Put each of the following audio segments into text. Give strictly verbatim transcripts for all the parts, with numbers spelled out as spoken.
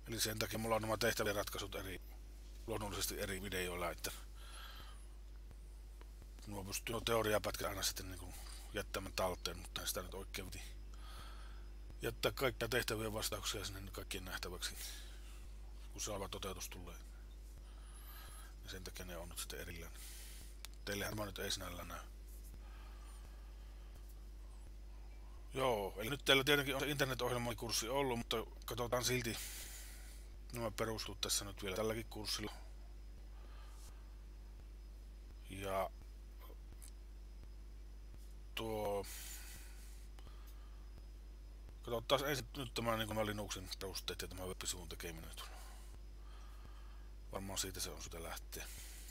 Eli sen takia mulla on nämä tehtävien ratkaisut eri, luonnollisesti eri videoilla, että nuo pystyy nuo teoriapätkät aina sitten niin kuin jättämään talteen, mutta en sitä nyt oikein piti jättää kaikkia tehtävien vastauksia sinne kaikkien nähtäväksi, kun se aivan toteutus tulee. Ja sen takia ne on nyt sitten erillään. Teillehän tämä nyt ei sinällään näy. Joo, eli nyt teillä tietenkin on se internet-ohjelmointikurssi ollut, mutta katsotaan silti nämä perustuu tässä nyt vielä tälläkin kurssilla. Ja tuo... Katsotaan ensin nyt tämä niin kuin Linuxin perusteet ja tämä web-sivun tekeminen. Varmaan siitä se on syytä lähteä.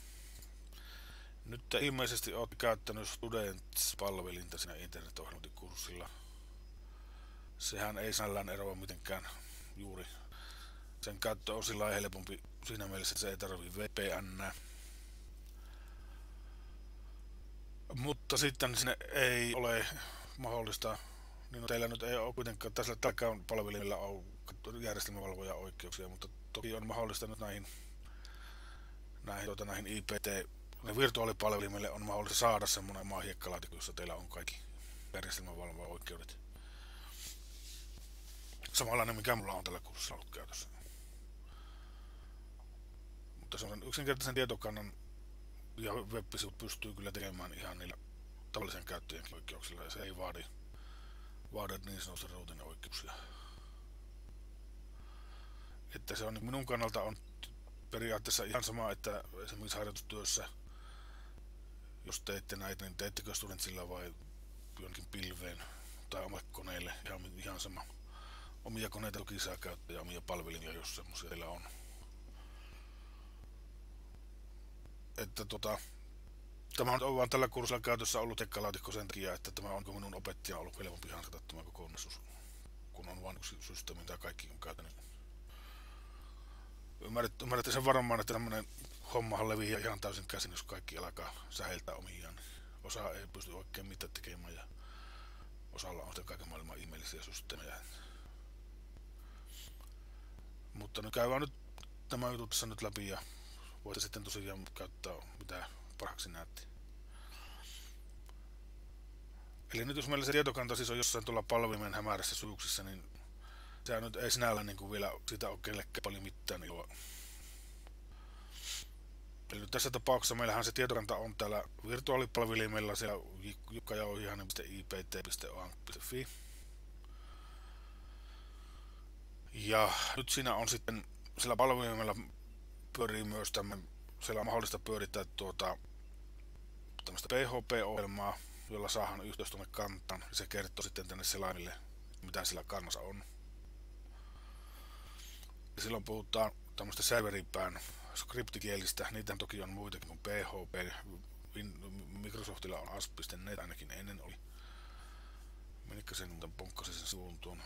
Nyt ilmeisesti olet käyttänyt Students-palvelinta siinä internet-ohjelmointikurssilla. Sehän ei sinällään eroa mitenkään juuri. Sen käyttö on sillä helpompi siinä mielessä, että se ei tarvitse V P N. Mutta sitten sinne ei ole mahdollista, niin teillä nyt ei ole kuitenkaan tässä tälläkään palvelimilla ole järjestelmävalvoja oikeuksia, mutta toki on mahdollista nyt näihin, näihin, tuota, näihin I P T, ne virtuaalipalvelimille on mahdollista saada semmoinen maahiekkalaatiko, jossa teillä on kaikki järjestelmävalvoja oikeudet. Samanlainen mikä mulla on tällä kurssilla ollut käytössä. Mutta se on yksinkertaisen tietokannan ja web-sivut pystyy kyllä tekemään ihan niillä tavallisen käyttäjien oikeuksilla ja se ei vaadi, vaadi niin sanotusti ruutin oikeuksia. Että se on minun kannalta on periaatteessa ihan sama, että esimerkiksi harjoitustyössä, jos teette näitä, niin teettekö Studentsilla vai jonkin pilveen tai omalle koneelle, ihan, ihan sama. Omia koneita toki saa käyttää ja omia palvelimia, jos semmoisia teillä on. Että tota, tämä on vaan tällä kurssilla käytössä ollut tekkalaatikko sen takia, että tämä on minun opettajana ollut helpompi hankata tämä kokonaisuus, kun on vain yksi systeemi, mitä kaikki on käytänyt. Ymmärrätte sen varmaan, että tämmöinen hommahan leviää ihan täysin käsin, jos kaikki alkaa säheltää omiaan. Osa ei pysty oikein mitään tekemään ja osalla on sitten kaiken maailman ihmeellisiä systeemejä. Mutta nyt käydään nyt tämä juttu tässä nyt läpi ja voitte sitten tosiaan käyttää mitä parhaaksi näette. Eli nyt jos meillä se tietokanta siis on jossain tuolla palvelimen hämärässä syyksissä, niin sehän nyt ei sinällään niin kuin vielä siitä ole kellekään paljon mitään iloa. Eli nyt tässä tapauksessa meillähän se tietokanta on täällä virtuaalipalvelimella siellä jukkajaohjainen piste I P T piste O A N piste F I. Ja nyt siinä on sitten sillä palvelimella pyörii myös tämmöinen, siellä on mahdollista pyörittää tuota tämmöistä P H P-ohjelmaa, jolla saadaan yhteys tuonne kantaan ja se kertoo sitten tänne selaimille, mitä sillä kannassa on. Ja silloin puhutaan tämmöistä serveripään skriptikielistä, niitä toki on muitakin kuin P H P. Microsoftilla on A S P piste net ainakin ennen oli. Menikö sen, mutta ponkkasin sen sivun tuonne.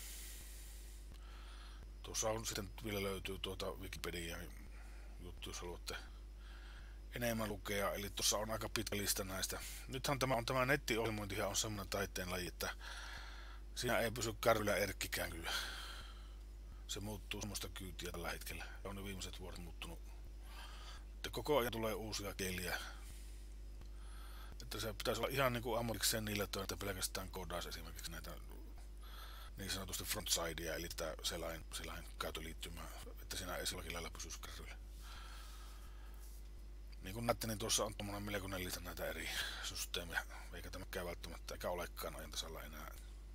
Tuossa on sitten vielä löytyy tuota Wikipedia juttu, jos haluatte enemmän lukea, eli tuossa on aika pitkä lista näistä. Nythän tämä on tämä nettiohjelmointi on semmoinen taiteen laji, että siinä ei pysy kärryllä erkkikään kyllä. Se muuttuu semmoista kyytiä tällä hetkellä. Ja on jo viimeiset vuodet muuttunut. Että koko ajan tulee uusia kieliä. Että se pitäisi olla ihan niinku ammatikseen niillä, että pelkästään koodaisi esimerkiksi näitä niin sanotusti frontsidea, eli tää selain, selain käytöliittymää, että siinä ei silläkin lailla pysyisi kärryillä. Niin kuin näette, niin tuossa on tommonen melkoinen lista näitä eri systeemejä, eikä tämäkään välttämättä, eikä olekaan ajan tasalla enää.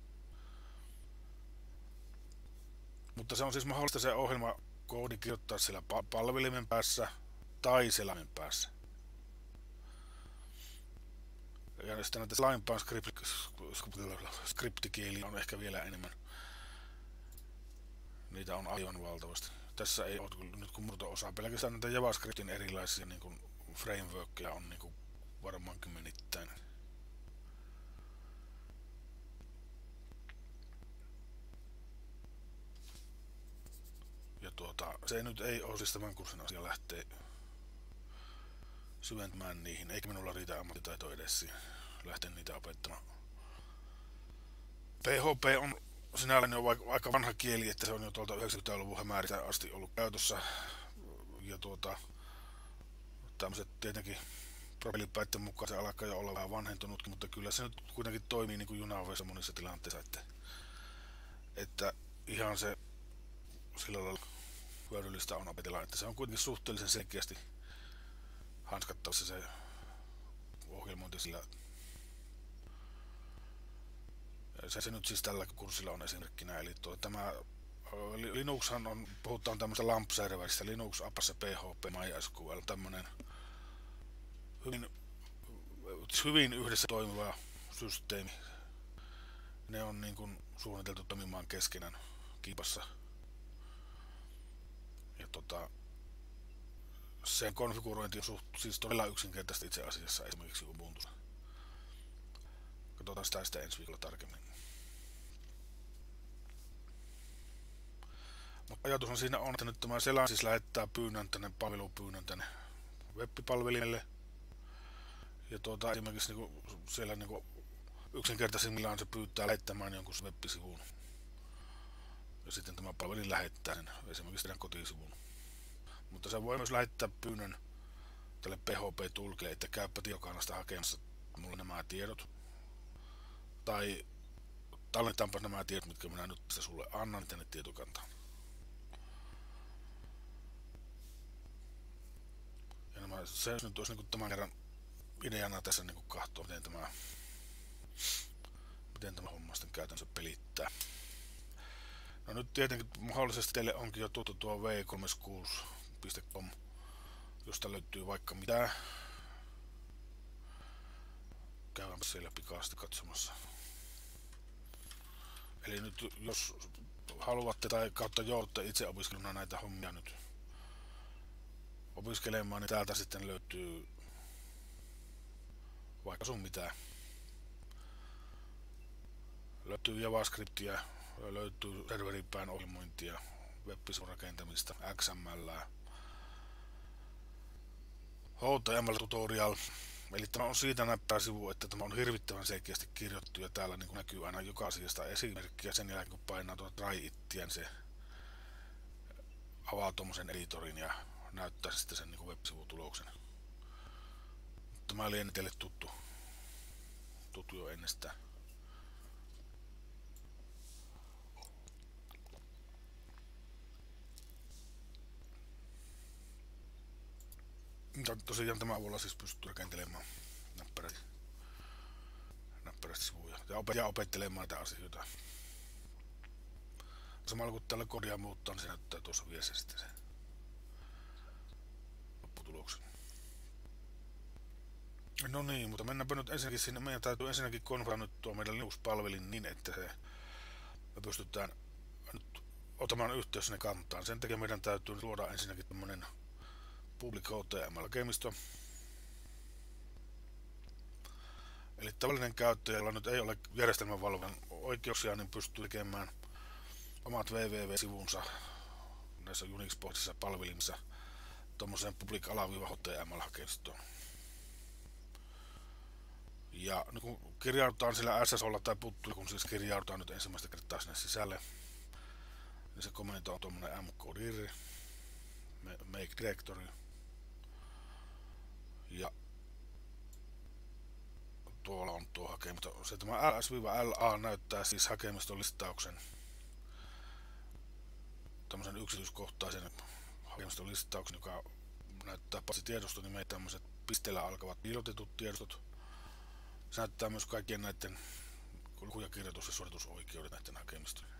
Mutta se on siis mahdollista se ohjelmakoodi kirjoittaa siellä palvelimen päässä tai selaimen päässä. Ja sitten näitä selainpään skriptikieliä on ehkä vielä enemmän. Niitä on aivan valtavasti. Tässä ei ole nyt kun muuta osaa pelkästään näitä JavaScriptin erilaisia niin kuin frameworkia on niin kuin varmaan kymmenittäin. Ja tuota, se nyt ei ole siis tämän kurssin asia lähteä syventämään niihin, eikä minulla riitä ammattitaito edes lähteä niitä opettamaan. P H P on sinällään on aika vanha kieli, että se on jo tuolta yhdeksänkymmentäluvun hämäristä asti ollut käytössä. Ja tuota, tämmöiset tietenkin profiilipäitten mukaan se alkaa jo olla vähän vanhentunutkin, mutta kyllä se nyt kuitenkin toimii niin kuin junaovessa monissa tilanteissa, että, että ihan se sillä lailla hyödyllistä on opetella, että se on kuitenkin suhteellisen selkeästi hanskattavassa se ohjelmointi sillä. Se, se nyt siis tällä kurssilla on esimerkkinä, eli tuo, tämä Linuxhan on, puhutaan tämmöistä LAMP-serveristä, Linux, Apache, P H P, MySQL, tämmönen hyvin, hyvin yhdessä toimiva systeemi. Ne on niin kuin suunniteltu toimimaan keskenään kiipassa. Ja tota, sen konfigurointi on suht, siis todella yksinkertaista itse asiassa esimerkiksi Ubuntussa. Katsotaan sitä sitten ensi viikolla tarkemmin. Mutta ajatus on siinä on, että nyt tämä Selan siis lähettää pyynnön tänne, palvelupyynnön tänne web-palvelimelle. Ja tuota, esimerkiksi niinku siellä niinku yksinkertaisimmillaan se pyytää lähettämään jonkun web-sivun. Ja sitten tämä palvelin lähettää sen esimerkiksi teidän kotisivun. Mutta se voi myös lähettää pyynnön tälle P H P-tulkille, että käypä Tietokanasta hakemassa mulle nämä tiedot. Tai tallentaanpa nämä tiedot, mitkä minä nyt sulle annan tänne tietokantaan. Ja nämä, se nyt olisi niin tämän kerran ideana tässä niin katsoa, miten tämä, miten tämä homma sitten käytännössä pelittää. No nyt tietenkin mahdollisesti teille onkin jo tuttu tuo w kolmekymmentäkuusi piste com, josta löytyy vaikka mitä. Käydäänpä siellä pikaisesti katsomassa. Eli nyt jos haluatte tai kautta joudutte itse opiskeluna näitä hommia nyt opiskelemaan, niin täältä sitten löytyy vaikka sun mitään. Löytyy JavaScriptia, löytyy serveripään ohjelmointia, web-sivun rakentamista, X M L, H T M L tutorial. Eli tämä on siitä näppää sivu, että tämä on hirvittävän selkeästi kirjoittu ja täällä niin näkyy aina joka asiasta esimerkki ja sen jälkeen kun painaa tuota try ittien, se avaa tuommoisen editorin ja näyttää sitten sen niin web-sivutuloksen. Tämä lienee teille tuttu, tuttu jo ennestään. Tosiaan tämän avulla siis pystyy rakentelemaan näppärästi, näppärästi sivuja ja, opet ja opettelemaan näitä asioita. Samalla kun tällä kodia muuttaa, niin se näyttää tuossa vieressä sitten se lopputuloksen. No niin, mutta mennäänpä nyt ensinnäkin sinne. Meidän täytyy ensinnäkin konfiguroida nyt tuo meidän Linux-palvelin niin, että se, me pystytään nyt ottamaan yhteys sinne kantaan. Sen takia meidän täytyy luoda ensinnäkin tämmönen public H T M L-gemisto. Eli tavallinen käyttäjä, jolla nyt ei ole järjestelmänvalvojan oikeuksia, niin pystyy tekemään omat www-sivunsa näissä Unix-pohjaisissa palvelimissa tuommoiseen public-H T M L-gemistoon. Ja nyt kun kirjaudutaan sillä S S H:lla tai puttuilla, kun siis kirjaudutaan nyt ensimmäistä kertaa sinne sisälle, niin se komento on tuommoinen mkdir, make directory. Ja tuolla on tuo hakemisto. Se tämä ls-la näyttää siis hakemistolistauksen, tämmöisen yksityiskohtaisen hakemistolistauksen, joka näyttää paitsi tiedostonimeä tämmöiset pisteellä alkavat piilotetut tiedostot. Se näyttää myös kaikkien näiden luku- ja kirjoitus- ja suoritusoikeudet näiden hakemistojen.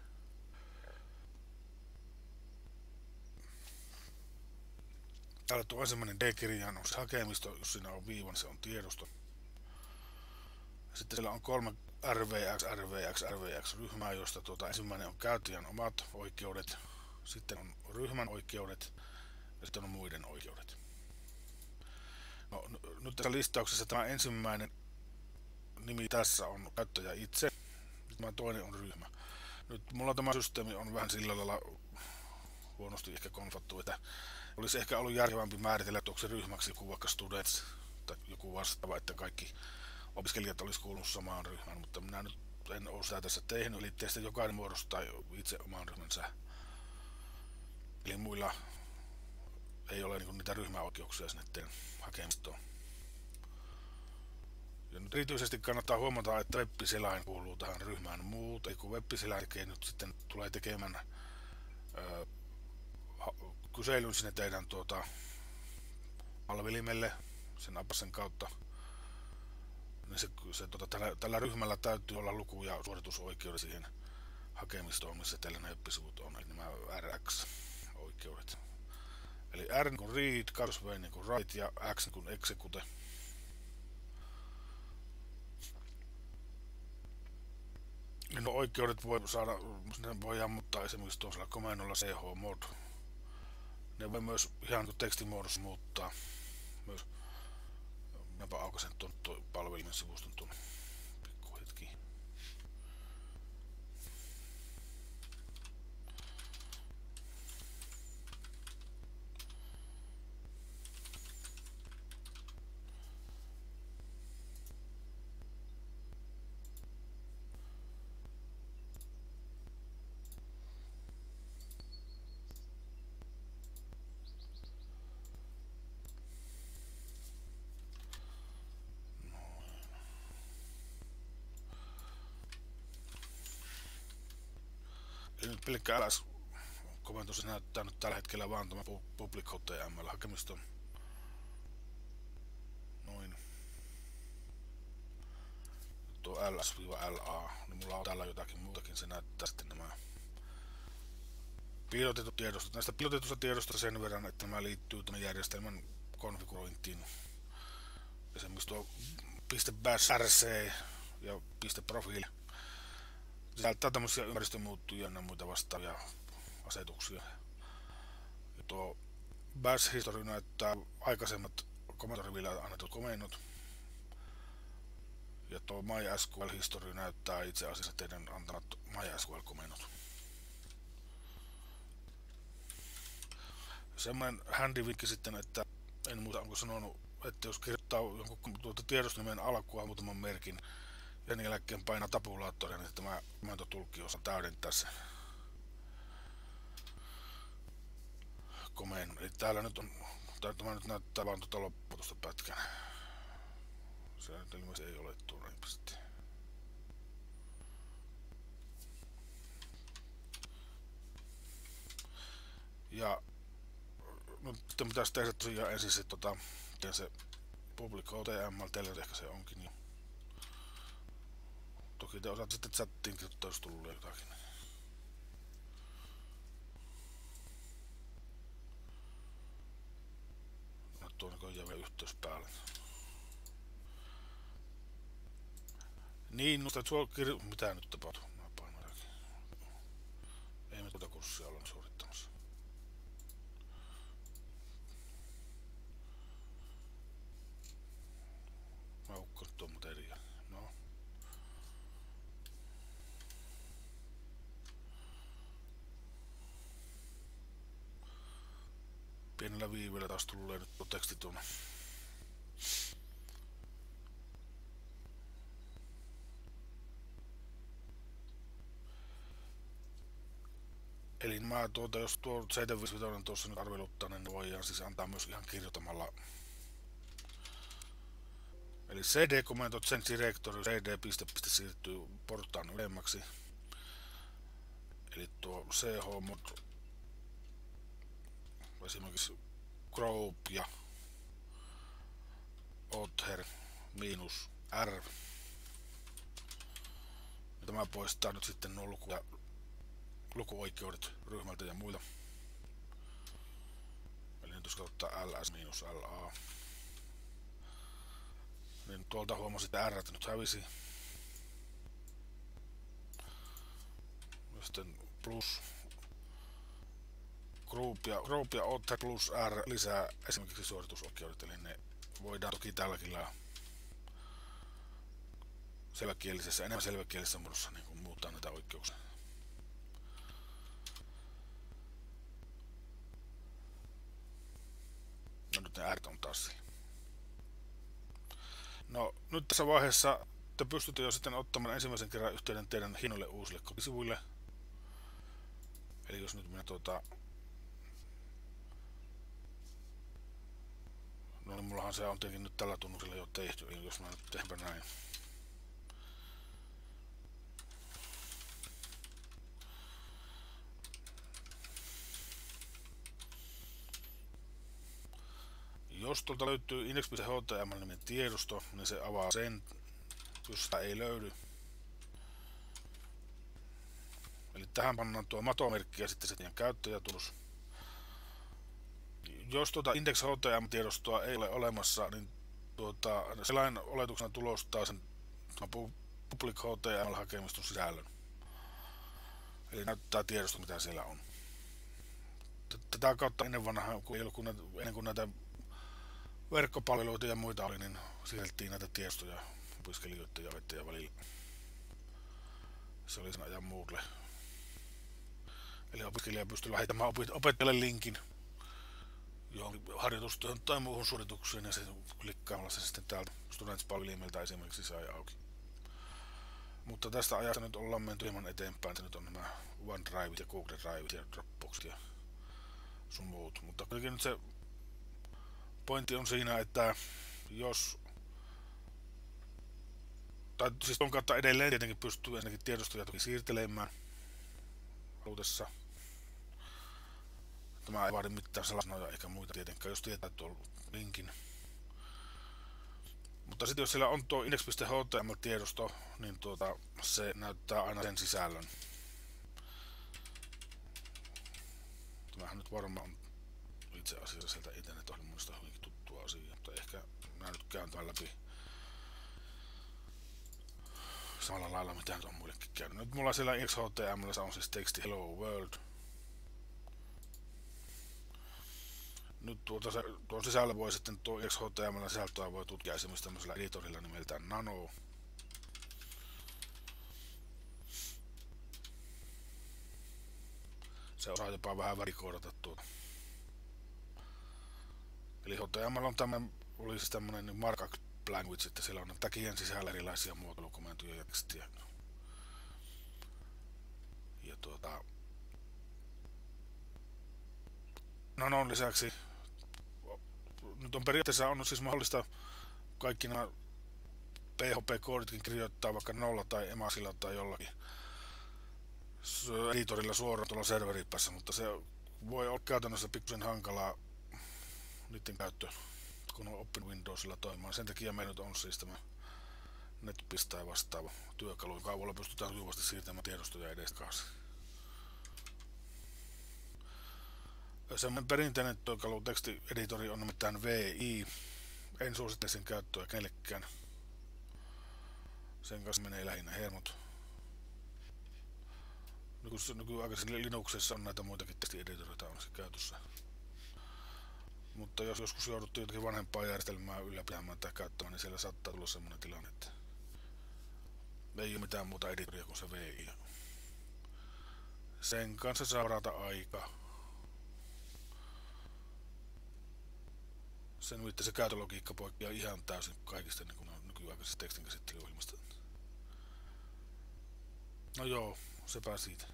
Täällä tuo ensimmäinen D-kirjaan on se hakemisto, jos siinä on viivan, se on tiedosto. Sitten siellä on kolme R V X, R V X, R V X ryhmää, josta tuota, ensimmäinen on käyttäjän omat oikeudet, sitten on ryhmän oikeudet ja sitten on muiden oikeudet. No, nyt tässä listauksessa tämä ensimmäinen nimi tässä on käyttäjä itse, tämä toinen on ryhmä. Nyt mulla tämä systeemi on vähän sillä lailla huonosti ehkä konfattu, että olisi ehkä ollut järkevämpi määritellä, että onko se ryhmäksi joku vaikka students tai joku vastaava, että kaikki opiskelijat olisi kuulunut samaan ryhmään, mutta minä nyt en ole sitä tässä tehnyt, eli teistä jokainen muodostaa itse oman ryhmänsä. Eli muilla ei ole niin niitä ryhmäoikeuksia sinne teidän hakemistoon. Ja nyt erityisesti kannattaa huomata, että web-selain kuuluu tähän ryhmään muut, ei kun web-selain tekee nyt sitten tulee tekemään öö, kyselyn sinne teidän tuota, palvelimelle sen apasen kautta. Niin se, se, tuota, tällä, tällä ryhmällä täytyy olla luku- ja suoritusoikeudet siihen hakemistoon, missä teillä ne web-sivut on, eli nämä R X-oikeudet. Eli R niin kuin read, kaksi V niin kuin write ja X niin kuin execute. No, oikeudet voi saada, ne voi ammuttaa esimerkiksi tuollaisella komennolla chmod. Ne voi myös ihan niin tekstimuodossa muuttaa. Myös mäpä aukasen tuon palvelimen sivuston tuon pikku hetki. Eli nyt pelkkä ls-komento se näyttää nyt tällä hetkellä vaan tämä public H T M L-hakemiston. Noin. Tuo ls-la, niin mulla on täällä jotakin muutakin, se näyttää sitten nämä piilotetut tiedostot. Näistä piilotetusta tiedosta sen verran, että nämä liittyy tämän järjestelmän konfigurointiin. Esimerkiksi tuo .bash rc ja .profiili. Sisältää tämmöisiä ympäristömuuttujia ja muita vastaavia asetuksia. Ja tuo bash history näyttää aikaisemmat komentorivillä annetut komennot. Ja tuo MySQL history näyttää itse asiassa teidän antamat MySQL-komennot. Semmoinen handy vinkki sitten, että en muuta onko sanonut, että jos kirjoittaa jonkun tuota tiedosnimen alkua muutaman merkin ja sen jälkeen painaa tabulaattoria, niin tämä komentotulkki osaa täydentää sen komennon. Eli täällä nyt on, tämä nyt näyttää vaan tuota lopputusta pätkän. Se nyt ilmeisesti ei ole tuolla nipasti. Ja no, sitten pitäisi tehdä tosiaan ensin se, tota, se public H T M L, teillä ehkä se onkin jo. Toki te osaat sitten chattiin kirjoittaa, jos tulee jotakin. No, tuo on vielä yhteys päälle. Niin, mutta suo kirjo... Mitä nyt tapahtuu? Mä painan jokin. Ei me tuota kurssia olla suorittamassa. Mä hukkaan tuon materiaali. No. Pienellä viivellä taas tulee nyt tuo teksti tuonne. Eli mä tuota, jos tuo seitsemänkymmentäviisi tuossa nyt arveluttaa, niin voidaan siis antaa myös ihan kirjoitamalla. Eli cd-komento change directory cd piste piste siirtyy portaan ylemmäksi. Eli tuo chmod esimerkiksi group ja author miinus r. Ja tämä poistaa nyt sitten nuo luku- ja lukuoikeudet ryhmältä ja muilta. Eli nyt jos katsotaan ls-la, niin tuolta huomasin, että r nyt hävisi. Ja sitten plus group ja, group ja author plus r lisää esimerkiksi suoritusoikeudet, eli ne voidaan toki tälläkin lailla selväkielisessä, enemmän selväkielisessä muodossa niin kuin muuttaa näitä oikeuksia. No nyt ne ääret on taas siellä. No nyt tässä vaiheessa te pystytte jo sitten ottamaan ensimmäisen kerran yhteyden teidän hienoille uusille kotisivuille. Eli jos nyt minä tuota... No niin, mullahan se on tietenkin nyt tällä tunnuksella jo tehty, eli jos mä nyt tehdään näin. Jos tuolta löytyy index piste h t m l-nimen tiedosto, niin se avaa sen, jos sitä ei löydy. Eli tähän pannaan tuo matomerkki ja sitten se teidän käyttäjätunnus. Jos tuota index piste h t m l-tiedostoa ei ole olemassa, niin tuota, selain oletuksena tulostaa sen public H T M L-hakemiston sisällön. Eli näyttää tiedosto, mitä siellä on. Tätä kautta ennen vanhaa, kun ei ollut, kun näitä, ennen kuin näitä verkkopalveluita ja muita oli, niin siirrettiin näitä tiedostoja opiskelijoiden ja opettajien välillä. Se oli sen ajan Moodle. Eli opiskelija pystyy lähettämään opettajalle linkin johonkin harjoitustyöhön tai muuhun suoritukseen, ja se klikkaamalla se sitten täältä Students-palvelimelta esimerkiksi sai auki. Mutta tästä ajasta nyt ollaan menty hieman eteenpäin. Se nyt on nämä OneDriveit ja Google Driveit ja Dropboxit ja sun muut. Mutta kuitenkin nyt se pointti on siinä, että jos... Tai siis ton kautta edelleen tietenkin pystyy ensinnäkin tiedostoja toki siirtelemään halutessa. Tämä ei vaadi mitään salasanoja eikä muita tietenkään, jos tietää tuon linkin. Mutta sitten jos siellä on tuo index piste h t m l-tiedosto, niin tuota, se näyttää aina sen sisällön. Tämähän nyt varmaan on itse asiassa sieltä internet-ohjelmoista hyvinkin tuttua asiaa, mutta ehkä mä nyt käyn tämän läpi samalla lailla mitä nyt on muillekin käynyt. Nyt mulla siellä index piste h t m l on siis teksti Hello World. Nyt tuota se, tuon sisällä voi sitten tuo index piste h t m l sisältöä voi tutkia esimerkiksi tämmöisellä editorilla nimeltään Nano. Se osaa jopa vähän värikoodata tuota. Eli H T M L on tämmönen, oli siis tämmönen markup language, että siellä on tagien sisällä erilaisia muotoilukomentoja ja tekstiä. Ja tuota... Nanon lisäksi nyt on periaatteessa on siis mahdollista kaikki nämä P H P-kooditkin kirjoittaa vaikka nolla tai emasilla tai jollakin editorilla suoraan tuolla serveripäässä, mutta se voi olla käytännössä pikkusen hankalaa niiden käyttö, kun on Open Windowsilla toimimaan. Sen takia meillä nyt on siis tämä NetBeans tai vastaava työkalu, jonka avulla pystytään sujuvasti siirtämään tiedostoja edestakaisin. Semmoinen perinteinen työkalu tekstieditori on nimittäin V I. En suosittele sen käyttöä kenellekään. Sen kanssa menee lähinnä hermot. Nykyaikaisessa Linuxissa on näitä muitakin tekstieditoreita on käytössä. Mutta jos joskus jouduttu jotakin vanhempaa järjestelmää ylläpitämään tai käyttämään, niin siellä saattaa tulla semmoinen tilanne, että ei ole mitään muuta editoria kuin se V I. Sen kanssa saa varata aika. Sen mitä se käytölogiikka poikkeaa ihan täysin kaikista niin kuin nykyaikaisista tekstinkäsittelyohjelmista. No joo, sepä siitä.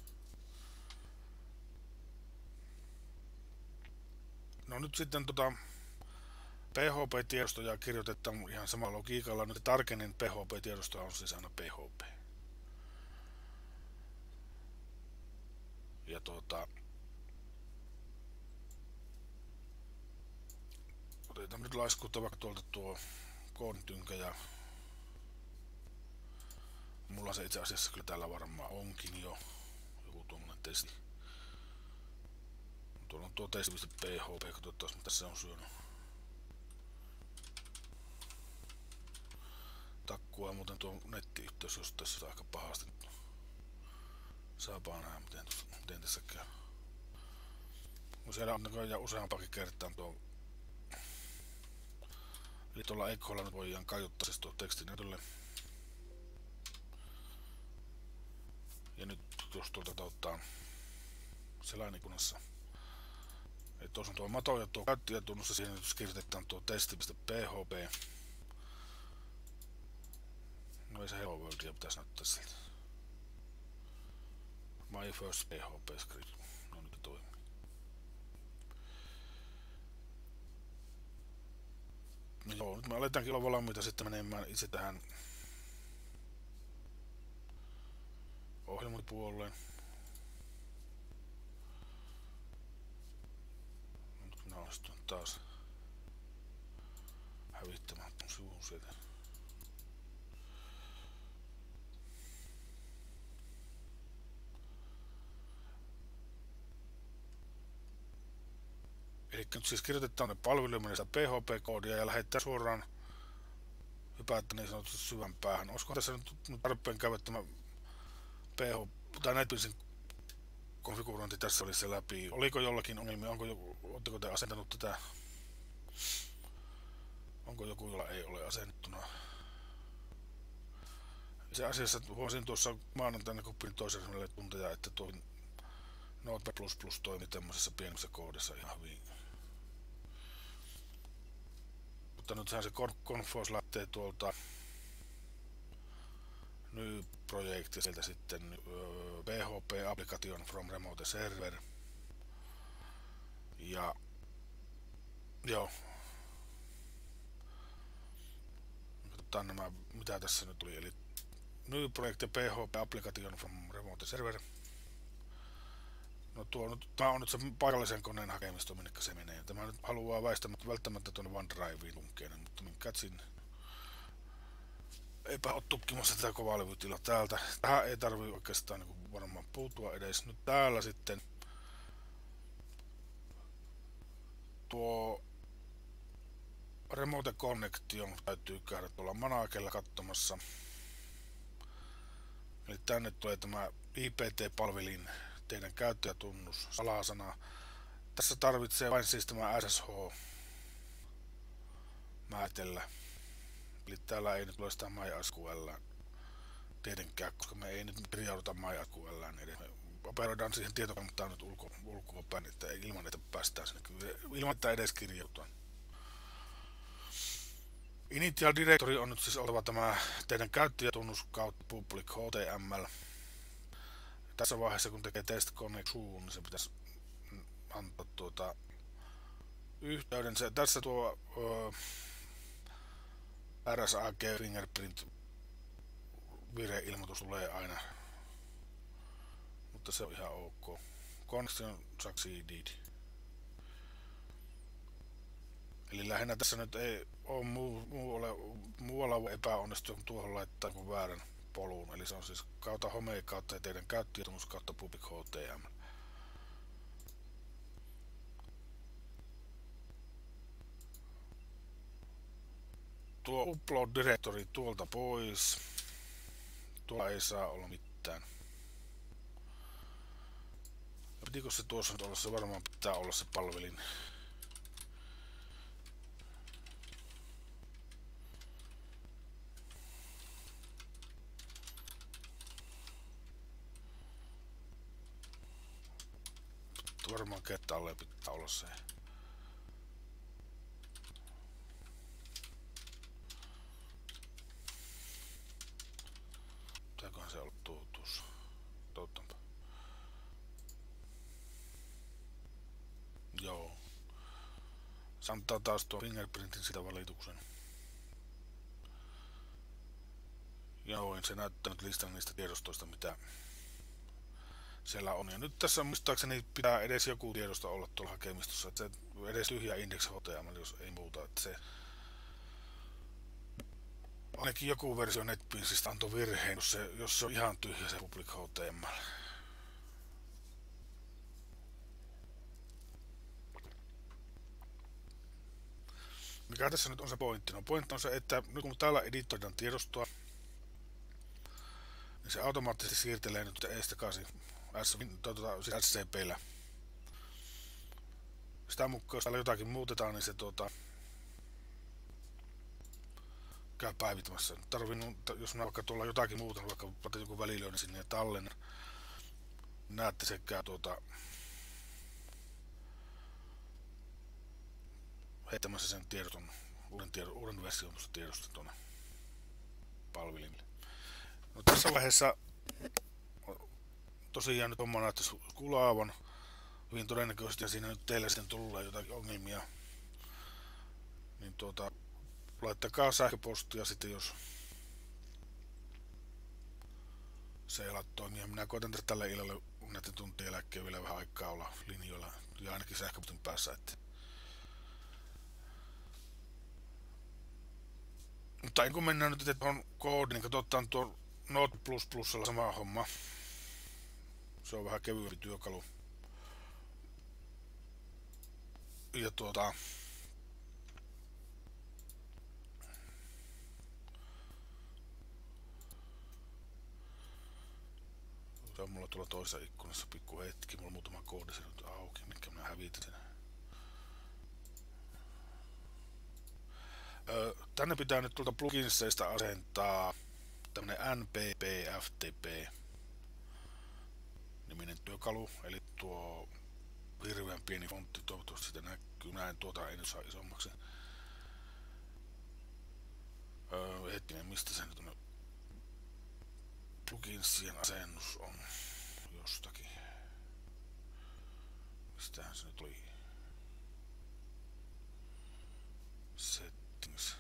No nyt sitten tota P H P-tiedostoja kirjoitetaan ihan samalla logiikalla. Nyt tarkennin P H P-tiedostoa on siis aina P H P. Ja tuota otetaan nyt laiskuutta vaikka tuolta tuo kooditynkä ja mulla se itse asiassa kyllä täällä varmaan onkin jo joku tuommoinen testi. Tuolla on tuo testi.php, katsotaan mitä se on syönyt. Takkua muuten tuo nettiyhteys, jos tässä aika pahasti. Saapaa nähdä miten, miten tässä käy. No siellä on näköjään useampakin kertaan tuo. Eli tuolla Echolla nyt voidaan kaiuttaa siis tuo tekstinäytölle. Ja nyt jos tuolta ottaa selainikunnassa. Eli tuossa on tuo mato ja tuo käyttäjätunnus ja siihen nyt kirjoitetaan tuo testi.php. No se Hello Worldia pitäisi näyttää sieltä. My first P H P script. No nyt toimii. No joo, nyt me aletaankin olla valmiita sitten menemään itse tähän ohjelmointipuolelle. Nyt minä onnistun taas hävittämään tuon sivun sieltä. Eli nyt siis kirjoitetaan palvelimelle sitä P H P-koodia ja lähettää suoraan hypätä niin sanotusti syvän päähän. Olisiko tässä nyt tarpeen käydä tämä P H tai NetBeansin konfigurointi tässä oli se läpi. Oliko jollakin ongelmia? Onko joku, oletteko te asentanut tätä? Onko joku, jolla ei ole asennettuna? Se asiassa huomasin tuossa maanantaina, kun pidin toisen tunteja, että tuo Notepad plus plus toimi tämmöisessä pienessä koodissa ihan hyvin. Mutta nythän se Conforce lähtee tuolta New Project ja sieltä sitten uh, P H P Application from Remote Server. Ja joo. Katsotaan nämä, mitä tässä nyt tuli. Eli New Project ja P H P Application from Remote Server. No tuo nyt, tää on nyt se paikallisen koneen hakemisto, minne se menee. Tämä nyt haluaa väistämättä välttämättä tuonne OneDriveen lunkeen, mutta minkä katsin. Eipä ole tukkimassa tätä kovaa levytilaa täältä. Tähän ei tarvii oikeastaan niin varmaan puuttua edes. Nyt täällä sitten tuo Remote Connection täytyy käydä tuolla Manakella katsomassa. Eli tänne tulee tämä I P T-palvelin teidän käyttäjätunnus, salasana. Tässä tarvitsee vain siis tämä S S H määritellä. Eli täällä ei nyt ole sitä MySQL tietenkään, koska me ei nyt kirjauduta MySQL edes. Me operoidaan siihen tietokantaan nyt ulko, ulkoa päin, että ilman että päästään sinne, ilman että edes kirjaudutaan. Initial Directory on nyt siis oleva tämä teidän käyttäjätunnus kautta public H T M L. Tässä vaiheessa kun tekee test connection, niin se pitäisi antaa tuota yhteyden. Se, tässä tuo ö, R S A G fingerprint vireilmoitus tulee aina, mutta se on ihan ok. Connection succeeded. Eli lähinnä tässä nyt ei ole muu, muu ole, muualla epäonnistunut tuohon laittaa kuin väärän poluun. Eli se on siis kautta home kautta ja teidän käyttäjätunnus kautta public H T M L. Tuo upload directory tuolta pois. Tuolla ei saa olla mitään. Ja pitikö se tuossa nyt olla? Se varmaan pitää olla se palvelin. Varmaan kertaalle pitää olla se. Pitääköhän se olla tuo tuossa? Tottaanpa. Joo. Se antaa taas tuon fingerprintin sitä valituksen. Joo, se näyttää nyt listan niistä tiedostoista, mitä siellä on. Ja nyt tässä muistaakseni pitää edes joku tiedosto olla tuolla hakemistossa, että se edes tyhjä index H T M L, jos ei muuta, että se ainakin joku versio NetBeansista antoi virheen, jos se, jos se on ihan tyhjä se public H T M L. Mikä tässä nyt on se pointti? No pointti on se, että nyt kun täällä editoidaan tiedostoa, niin se automaattisesti siirtelee nyt ees takaisin S C P:llä. Sitä mukaan, jos täällä jotakin muutetaan, niin se tuota, käy päivittämässä. Tarvinnut, jos mä vaikka tuolla jotakin muuta, vaikka otan joku välilyönnin sinne ja tallennan, niin näette sekä tuota heittämässä sen tiedoston, uuden, tiedon, uuden version tuosta tiedosta tuonne palvelimille. No, tässä vaiheessa tosiaan nyt homma näyttäisi kulaavan. Hyvin todennäköisesti ja siinä nyt teille sitten tulee jotakin ongelmia. Niin tuota, laittakaa sähköpostia sitten, jos se ei ala toimia. Minä koitan tässä tällä illalla näiden tuntien jälkeen vielä vähän aikaa olla linjoilla ja ainakin sähköpostin päässä. Että. Mutta en kun mennään nyt tuohon koodiin, niin katsotaan tuon Note plus plusalla sama homma. Se on vähän kevyempi työkalu. Ja tuota... Se on mulla tuolla toisessa ikkunassa pikku hetki. Mulla on muutama koodi se nyt auki, minkä minä hävitin sen. Öö, tänne pitää nyt tuolta pluginseista asentaa tämmönen N P P F T P niminen työkalu, eli tuo hirveän pieni fontti, toivottavasti sitä näkyy, näin tuota ei nyt saa isommaksi. Öö, hetkinen, mistä se nyt on? Pluginsien asennus on jostakin. Mistähän se nyt oli? Settings.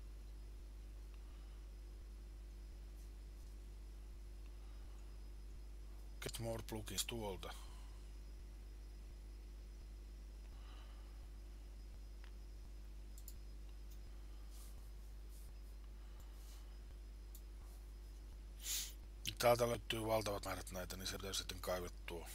Get more plugins tuolta. Täältä löytyy valtavat määrät näitä, niin se pitäisi sitten kaivettua.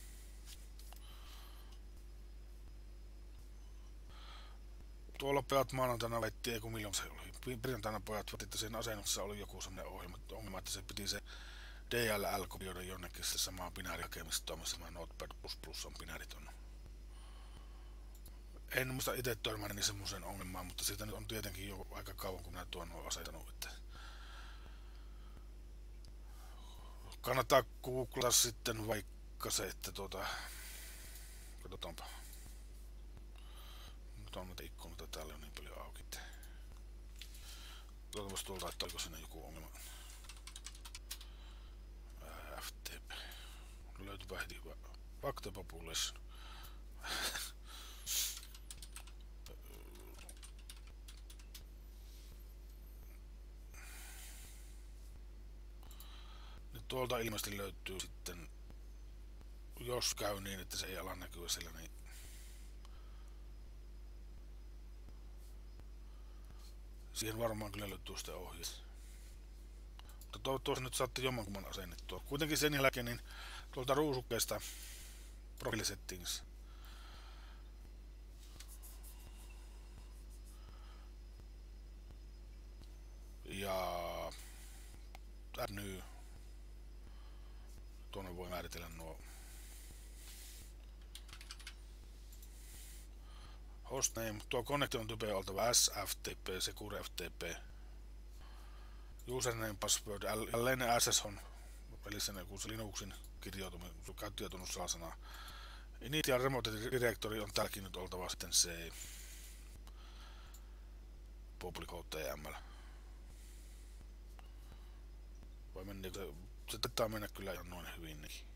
Tuolla pojat maanantaina väitti, ei kun milloin se oli. Perjantaina pojat väitti, että siinä asennuksessa oli joku sellainen ohjelma, ongelma, että se piti se D L L kopioida jonnekin se samaan binäärihakemistoon, missä mä Notepad plus plus on binäärit on. En muista itse törmänneeni semmoisen ongelmaan, mutta siitä nyt on tietenkin jo aika kauan, kun minä tuon olen asentanut. Että kannattaa googlata sitten vaikka se, että tuota... Katsotaanpa. Nyt on näitä ikkunoita, täällä on niin paljon auki. Katsotaanpas tuolta, että oliko siinä joku ongelma. F T P. Löytyypä heti hyvä. Back to population. Nyt tuolta ilmeisesti löytyy sitten, jos käy niin, että se ei ala näkyä siellä, niin siihen varmaan kyllä löytyy sitä ohjeet. Mutta toivottavasti nyt saatte jommankumman asennettua. Kuitenkin sen jälkeen niin tuolta ruusukkeesta Profile Settings. Ja Add New. Tuonne voi määritellä nuo hostname. Tuo connection type on oltava S F T P, Secure F T P. Username password, jälleen S S on, eli sen kun se Linuxin käyttöjätunnus salasana. Init ja remote directory on täälläkin nyt oltava sitten se public H T M L. Vai mennäänkö se, se taitaa mennä kyllä ihan noin hyvin. Niin.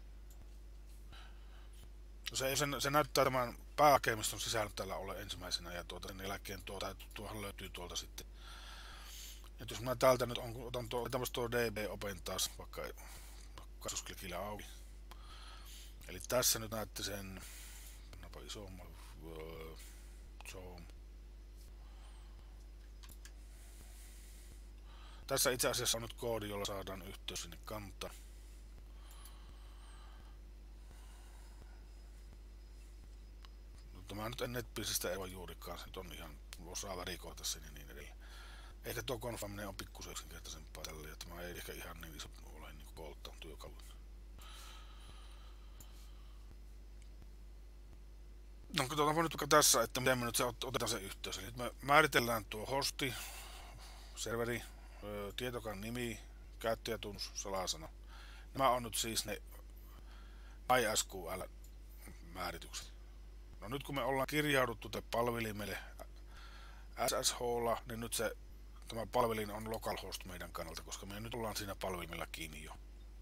Se, se, se näyttää tämän päähakemiston sisällön täällä ole ensimmäisenä ja tuota, sen jälkeen tuota, tuohan löytyy tuolta sitten. Et jos mä täältä nyt on, otan tuo, tuo D B Open taas vaikka kasvusklikillä auki. Eli tässä nyt näette sen, pannapa isomman, zoom. Tässä itse asiassa on nyt koodi, jolla saadaan yhteys sinne kantaan. Mä nyt en NetBeansista eroa juurikaan, se on ihan osaa värikoita sen ja niin edelleen. Ehkä tuo konfaminen on pikkusen yksinkertaisempaa tällä, että mä ei ehkä ihan niin iso ole niin koolta työkaluja. No katsotaanpa nyt tässä, että miten me nyt se otetaan se yhteys. Eli nyt me määritellään tuo hosti, serveri, tietokan nimi, käyttäjätunnus, salasana. Nämä on nyt siis ne MySQL-määritykset. No nyt kun me ollaan kirjauduttu te palvelimelle S S H:lla, niin nyt se tämä palvelin on localhost meidän kannalta, koska me nyt ollaan siinä palvelimella kiinni jo.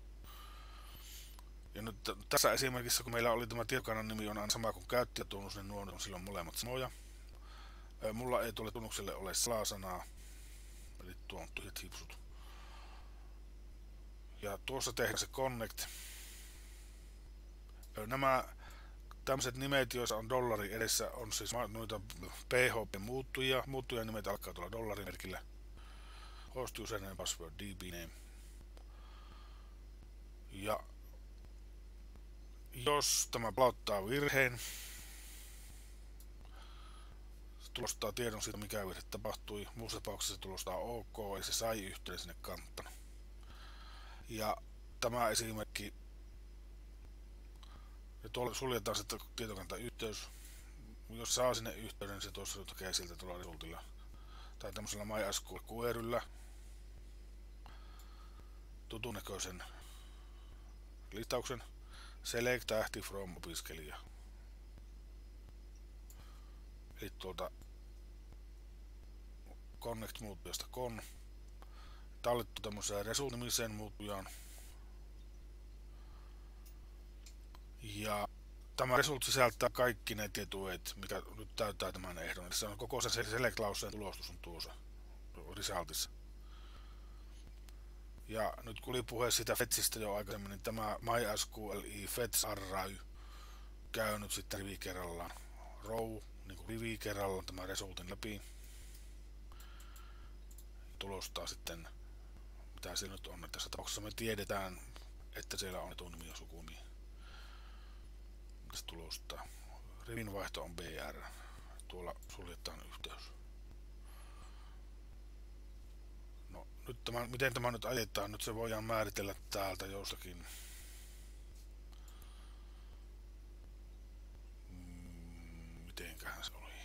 Ja nyt tässä esimerkissä, kun meillä oli tämä tietokannan nimi on aina sama kuin käyttäjätunnus, niin nuo on silloin molemmat samoja. Mulla ei tule tunnukselle ole salasanaa, eli tuo on tyhjät hipsut. Ja tuossa tehdään se connect. Nämä tämmöiset nimet, joissa on dollari edessä, on siis noita P H P-muuttujia. Muuttujan nimet alkaa tulla dollarimerkillä. Host username, password, D B name. Ja jos tämä palauttaa virheen, se tulostaa tiedon siitä, mikä virhe tapahtui. Muussa tapauksessa se tulostaa OK, eli se sai yhteyden sinne kanttana. Ja tämä esimerkki, ja tuolla suljetaan sitten tietokantayhteys. Jos saa sinne yhteyden, se tuossa tekee siltä tuolla resultilla tai tämmöisellä MySQL-queryllä tutun näköisen listauksen select tähti from opiskelija. Eli tuolta connect muuttujasta con tallettu tämmöiseen result-nimiseen muuttujaan. Ja tämä result sisältää kaikki ne tietueet, mikä nyt täyttää tämän ehdon. Eli se on koko se select-lauseen tulostus on tuossa resultissa. Ja nyt kun oli puhe sitä fetchistä jo aikaisemmin, niin tämä MySQL fetch array käy nyt sitten rivi kerrallaan. Row, niin kuin rivi kerrallaan tämä resultin läpi. Tulostaa sitten, mitä siellä nyt on. Tässä tapauksessa me tiedetään, että siellä on etunimi ja sukunimi. Mitä se tulostaa? Rivin vaihto on B R. Tuolla suljetaan yhteys. No, nyt tämä, miten tämä nyt ajetaan? Nyt se voidaan määritellä täältä jostakin. Mm, mitenköhän se oli?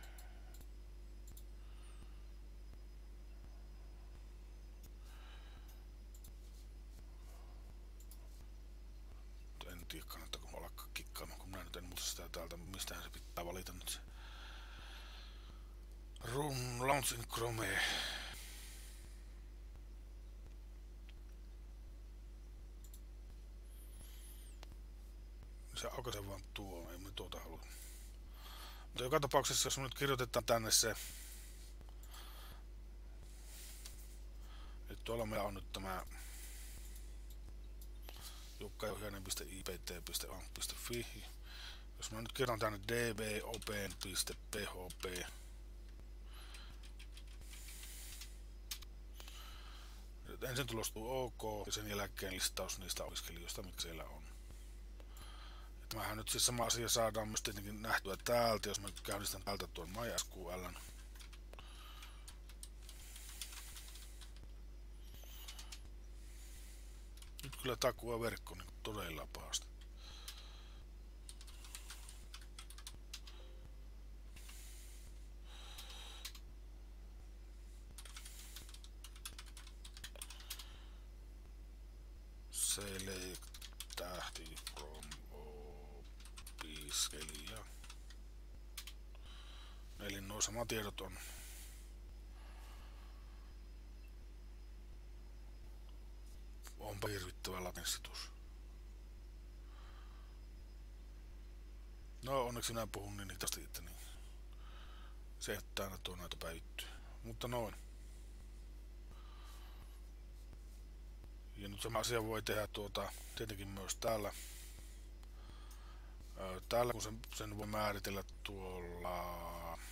En tiedä, kannattaako olla kikkaamaan, kun minä nyt en muuta sitä täältä, mistähän se pitää valita nyt se. Run launch in Chrome. Se aukaisee vaan tuo, ei me tuota halua. Mutta joka tapauksessa, jos me nyt kirjoitetaan tänne se, että tuolla meillä on nyt tämä jukkajohjainen piste i p t piste a n piste f i. Jos mä nyt kirjoitan tänne dbopen piste p h p, ensin tulostuu OK ja sen jälkeen listaus niistä opiskelijoista, mitkä siellä on. Ja tämähän nyt siis sama asia saadaan myös tietenkin nähtyä täältä, jos mä nyt käynnistän täältä tuon MySQL. Nyt kyllä takua verkko niin todella pahasti. Select tähti from opiskelija. Eli nuo samat tiedot on. Onpa hirvittävä latenssitus. No onneksi minä puhun niin hitaasti, että niin se jättää aina tuo näitä päivittyä. Mutta noin. Ja nyt sama asia voi tehdä tuota tietenkin myös täällä. Täällä kun sen, sen voi määritellä tuolla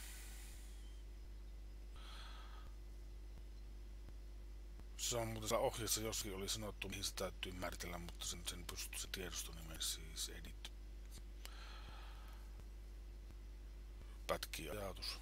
se on muuten ohjeessa joskin oli sanottu mihin se täytyy määritellä, mutta sen, sen pystyy se tiedostonimen siis edit pätkiä ajatus.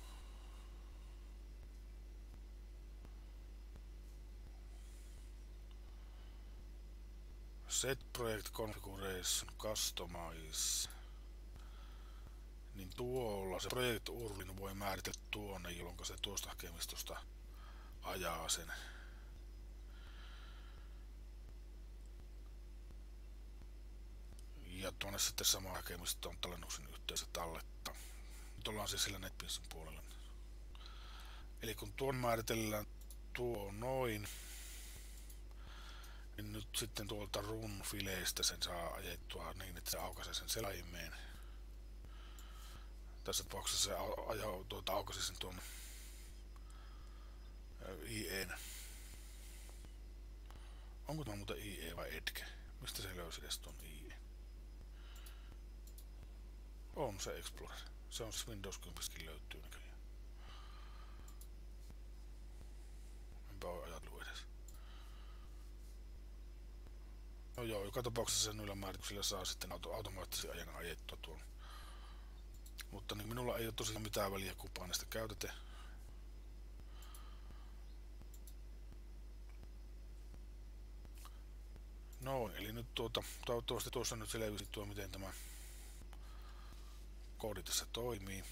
Set project configuration customize. Niin tuolla se project U R L voi määritellä tuonne, jolloin se tuosta hakemistosta ajaa sen. Ja tuonne sitten sama hakemisto on tallennuksen yhteydessä talletta. Nyt ollaan siis sillä NetBeansin puolella. Eli kun tuon määritellään tuo noin. Niin nyt sitten tuolta run-fileistä sen saa ajettua niin, että se aukaisee sen selaimeen. Tässä tapauksessa se ajaa, tuota, aukaisi sen tuon I E:n. Onko tämä muuten I E vai Edge? Mistä se löysi edes tuon I E? On se Explorer. Se on siis Windows kymmenen löytyy näköjään. Enpä oo ajatellut edes. No joo, joka tapauksessa sen ylämäärityksellä saa sitten auto automaattisesti ajana ajettua tuon. Mutta niin minulla ei ole tosiaan mitään väliä, kupaa näistä käytätte. No, eli nyt tuota, toivottavasti tuossa nyt selvisi tuo, miten tämä koodi tässä toimii.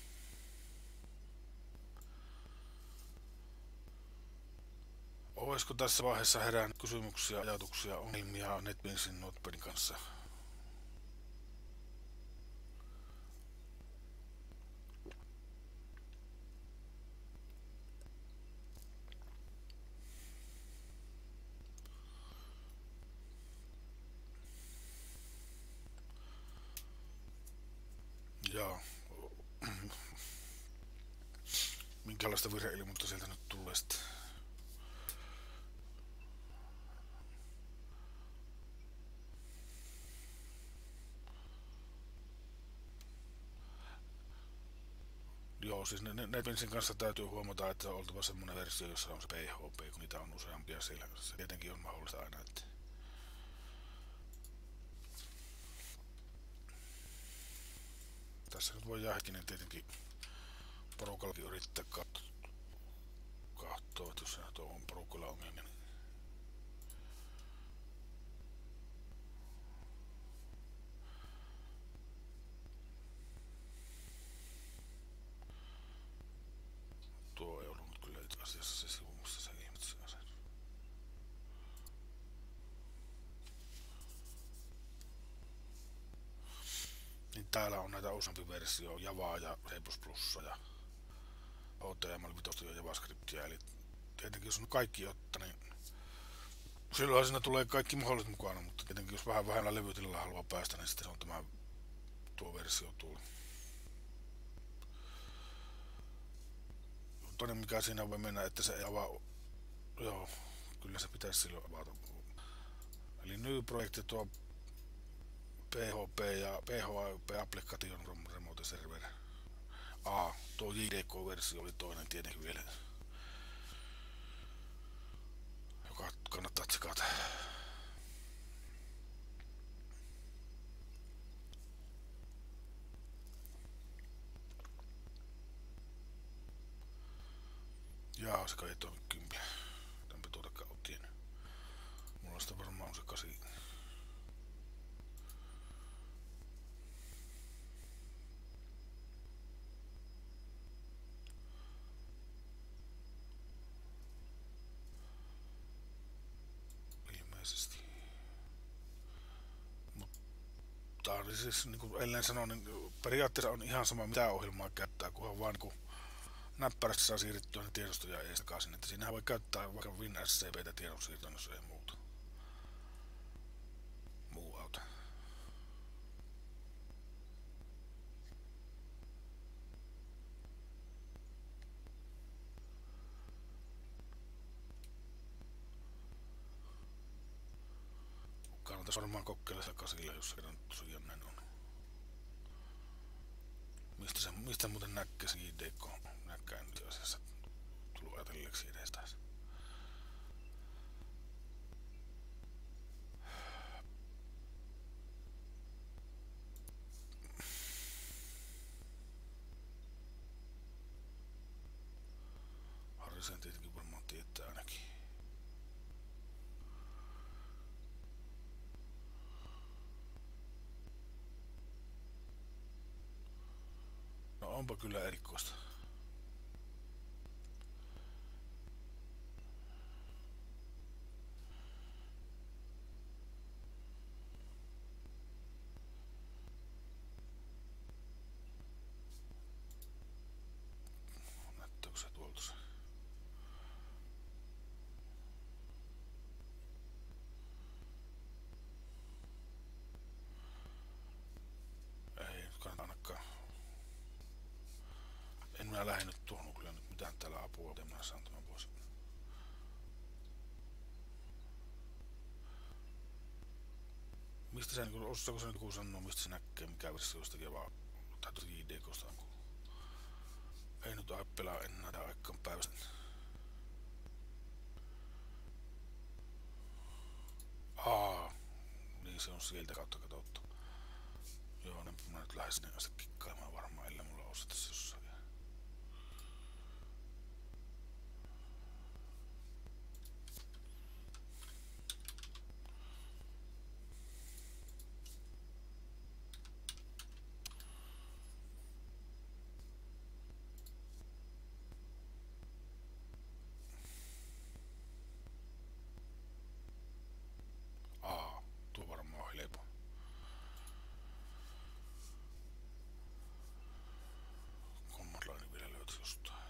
Olisiko tässä vaiheessa herännyt kysymyksiä, ajatuksia, ongelmia NetBeansin Notepadin kanssa? Joo. Minkälaista virheilmoitusta sieltä nyt tulee sitten? Joo, siis NetBeansin kanssa täytyy huomata, että on oltava semmoinen versio, jossa on se P H P, kun niitä on useampia siellä. Se tietenkin on mahdollista aina, että tässä nyt voi jäähkinen tietenkin porukallakin yrittää katsoa, että jos se on porukalla ongelmia. Niin tuo ei ollut kyllä itse asiassa se sivu, missä se ihmettä se asetus. Niin täällä on näitä useampi versio, Javaa ja C plus plus ja H T M L viisi ja JavaScriptia, eli tietenkin jos on kaikki otta, niin silloin siinä tulee kaikki mahdolliset mukana, mutta tietenkin jos vähän vähällä levytilalla haluaa päästä, niin sitten se on tämä tuo versio tuolla. Toinen mikä siinä voi mennä, että se ei avaa, joo, kyllä se pitäisi silloin avata. Eli ny-projekti tuo P H P ja P H P-applikation remote server. A, tuo J D K-versio oli toinen tietenkin vielä, joka kannattaa tsekata. Jaa, se kai ei toimi kympillä. Tämänpä tuotakaan oo tiennyt. Mulla sitä varmaan on se kasi. Ilmeisesti. Mutta siis niin kuin ellen sano, niin periaatteessa on ihan sama mitä ohjelmaa käyttää, kunhan vaan niin näppärästi saa siirrettyä ne tiedostoja ees takaisin, että siinähän voi käyttää vaikka WinSCPtä tiedonsiirtoon, jos ei muuta. Muu auta. Kannatais varmaan kokeilla sitä kasilla, jos se tosiaan näin on. Mistä se, mistä muuten näkee se J D K? Näkään nyt asiassa tullut ajatelleeksi edes taas. Harri sen tietenkin varmaan tietää ainakin. No onpa kyllä erikoista. Näyttääkö se tuolta se? ei nyt tuonut kyllä nyt mitään täällä apua, että mä saan tämän pois. Mistä se, niin osaako se joku sanoa, mistä se näkee, mikä versio jostakin vaan, tai tosi I D-kosta on, kun ei nyt ai pelaa enää tää aikaan päivästä. Aa, niin se on sieltä kautta katsottu. Joo, niin mä nyt lähden sinne asti kikkailemaan varmaan, ellei mulla ole tässä jossain. Aa, tuo varmaan on helppo. Command line vielä löytyy jostain.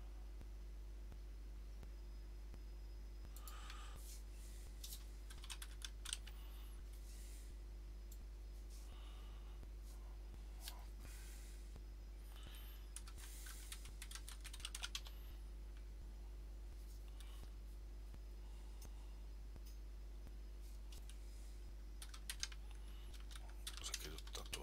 Se kirjoittaa tuo.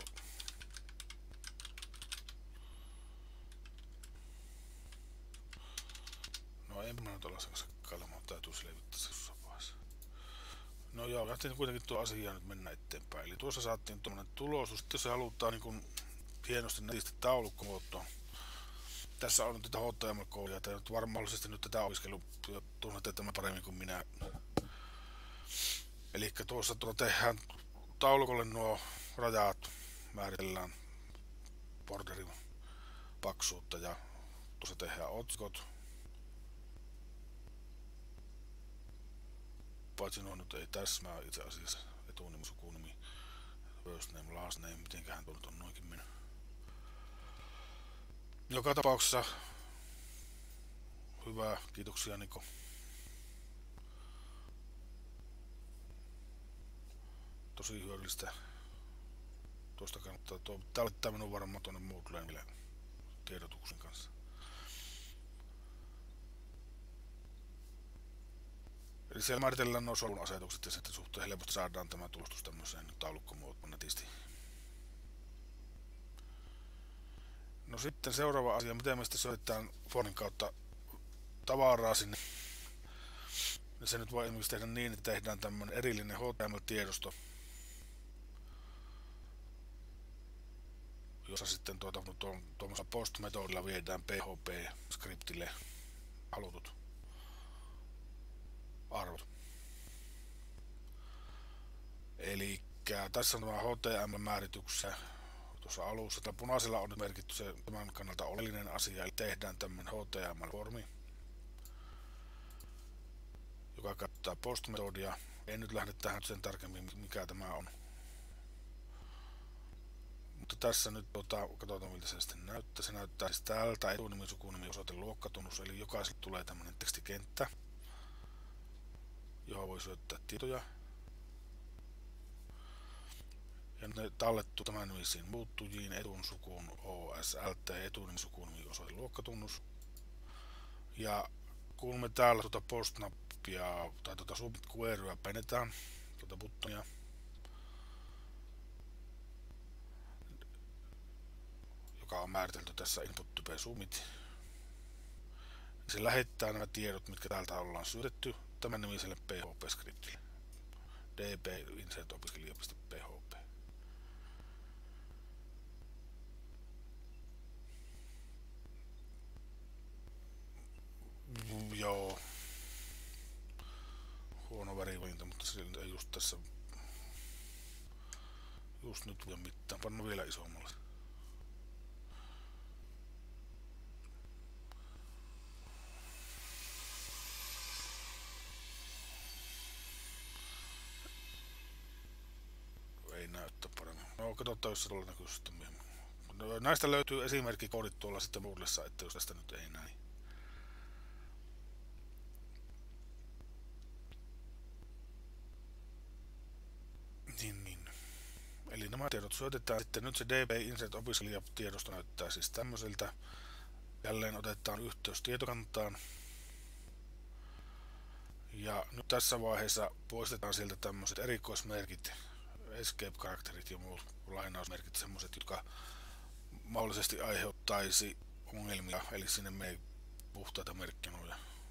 No en mä nyt olla sen kanssa kailemaan, täytyy selvittää se jossain vaiheessa. No joo, lähtiin kuitenkin tuo asia nyt mennä eteenpäin. Eli tuossa saatiin tuommoinen tulos, sitten jos se halutaan niin kuin hienosti netistä taulukkomuotoa. Tässä on nyt tätä H T M L-koodia, tai nyt varmallisesti nyt tätä opiskelua tunnette tämän paremmin kuin minä. Eli tuossa tuota tehdään taulukolle nuo rajat, määritellään borderin paksuutta ja tuossa tehdään otsikot. Paitsi nuo nyt ei täsmää itse asiassa, etunimi, sukunimi, first name, last name, mitenköhän tuo nyt on noinkin mennyt. Joka tapauksessa hyvää, kiitoksia Niko. Tosi hyödyllistä. Tuosta kannattaa, tuo, tää oli minun varmaan tuonne Moodleen vielä tiedotuksen kanssa. Eli siellä määritellään nuo solun asetukset ja sitten suhteen helposti saadaan tämä tulostus tämmöiseen taulukkomuotoon netisti. No sitten seuraava asia, miten me sitten syötetään Formin kautta tavaraa sinne. Ja se nyt voi esimerkiksi tehdä niin, että tehdään tämmöinen erillinen H T M L-tiedosto, jossa sitten tuota, tuollaisella post-metodilla viedään P H P-skriptille halutut arvot. Eli tässä on tämä H T M L-määrityksessä tuossa alussa. Tällä punaisella on nyt merkitty se tämän kannalta oleellinen asia, eli tehdään tämmöinen H T M L-formi, joka käyttää post-metodia. En nyt lähde tähän sen tarkemmin, mikä tämä on. Mutta tässä nyt tuota, katsotaan miltä se sitten näyttää. Se näyttää siis täältä etunimi, sukunimi, osoite, luokkatunnus, eli jokaiselle tulee tämmöinen tekstikenttä, johon voi syöttää tietoja. Ja ne tallettuu tämän viisiin muuttujiin, etun, sukun, O S L T, etunimi, sukunimi, osoite, luokkatunnus. Ja kun me täällä tuota post-nappia tai tuota submit queryä painnetaan, tuota buttonia, joka on määritelty tässä input-type submit, se lähettää nämä tiedot, mitkä täältä ollaan syötetty tämän nimiselle P H P-skriptille. db insert opiskelija.php. Joo. Huono värivalinta, mutta se ei just tässä just nyt vielä mitään. Panna vielä isommalle. Ei näyttää paremmin. No katsotaan, jos se tuolla näkyy sitten myöhemmin. No, näistä löytyy esimerkkikoodit tuolla sitten Moodlessa, että jos tästä nyt ei näin. Niin, niin. Eli nämä tiedot syötetään sitten. Nyt se db insert opiskelijatiedosto näyttää siis tämmöiseltä. Jälleen otetaan yhteys tietokantaan. Ja nyt tässä vaiheessa poistetaan sieltä tämmöiset erikoismerkit, escape-karakterit ja muut lainausmerkit, semmoiset, jotka mahdollisesti aiheuttaisi ongelmia, eli sinne me ei puhtaita merkkinoja.